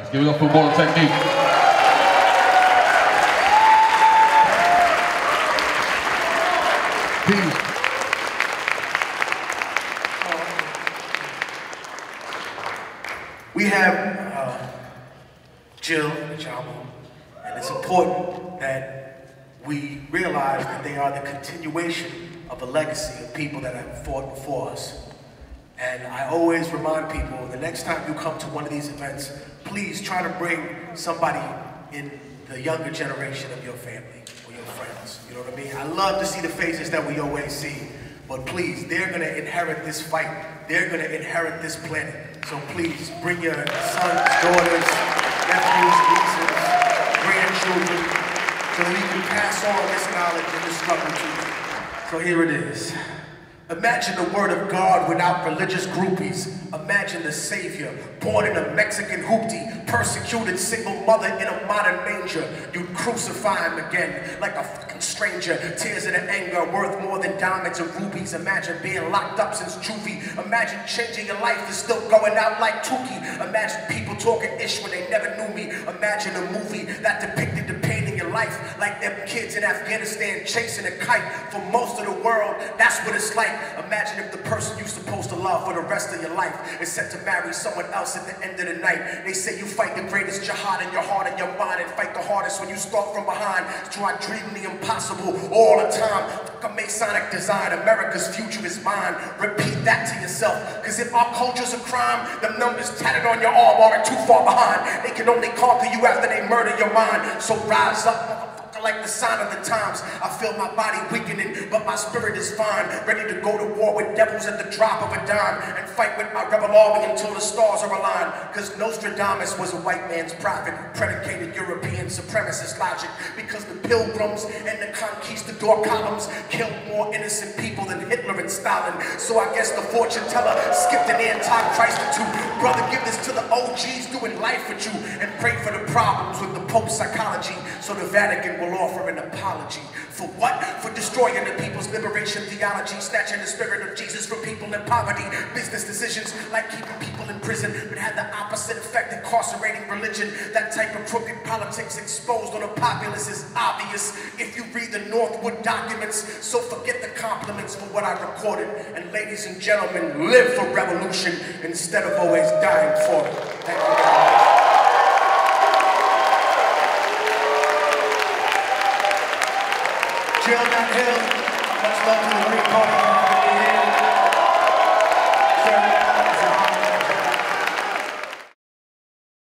Give it up for Immortal Technique. Peace. We have Jill and Ajamu, and it's important that we realize that they are the continuation of a legacy of people that have fought before us. And I always remind people, the next time you come to one of these events, please try to bring somebody in the younger generation of your family or your friends. You know what I mean? I love to see the faces that we always see, but please, they're going to inherit this fight. They're going to inherit this planet. So please, bring your sons, daughters, nephews, nieces, grandchildren, so that we can pass on this knowledge and this struggle to you. So here it is. Imagine the word of God without religious groupies. Imagine the Savior, born in a Mexican hoopty, persecuted single mother in a modern manger. You'd crucify him again like a fucking stranger. Tears of anger worth more than diamonds and rubies. Imagine being locked up since juvie. Imagine changing your life and still going out like Tukey. Imagine people talking ish when they never knew me. Imagine a movie that depicted the pain in your life like them kids in Afghanistan chasing a kite. For most of the world, that's what it's like. Imagine if the person you're supposed to love for the rest of your life is set to marry someone else at the end of the night. They say you fight the greatest jihad in your heart and your mind, and fight the hardest when you start from behind. Try dreaming the impossible all the time. Fuck a Masonic design, America's future is mine. Repeat that to yourself, cause if our culture's a crime, the numbers tatted on your arm aren't too far behind. They can only conquer you after they murder your mind. So rise up, like the sign of the times. I feel my body weakening, but my spirit is fine. Ready to go to war with devils at the drop of a dime, and fight with my rebel army until the stars are aligned. Cause Nostradamus was a white man's prophet, predicated European supremacist logic. Because the pilgrims and the conquistador columns killed more innocent people than Hitler and Stalin. So I guess the fortune teller skipped an anti-Christ or two. Brother, give this to the OGs doing life with you, and pray for the problems with the Pope's psychology, so the Vatican will offer an apology. For what? For destroying the people's liberation theology, snatching the spirit of Jesus from people in poverty. Business decisions like keeping people in prison, but had the opposite effect, incarcerating religion. That type of crooked politics exposed on the populace is obvious if you read the Northwood documents. So forget the compliments for what I recorded, and ladies and gentlemen, live for revolution instead of always dying for it. Thank you.